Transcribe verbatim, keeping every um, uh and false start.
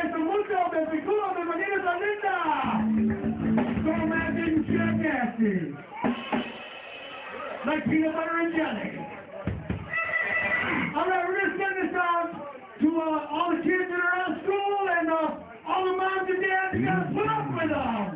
agradezco mucho, Benficudo, bienvenidos a Linda. So imagine jackasses. Like peanut butter and jelly. All right, we're going to send this out to uh, all the kids that are out of school and uh, all the moms and dads that got to put up with them.